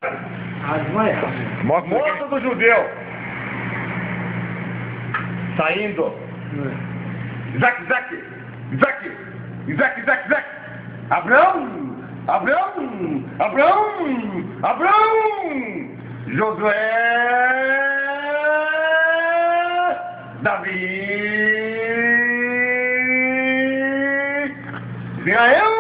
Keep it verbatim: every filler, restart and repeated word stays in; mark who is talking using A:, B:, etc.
A: Moto do judeu. Saindo. Isaac, Isaac. Isaac. Isaac, Isaac, Isaac. Abraão. Abraão. Abraão. Abraão. Josué. Davi. Vem aí.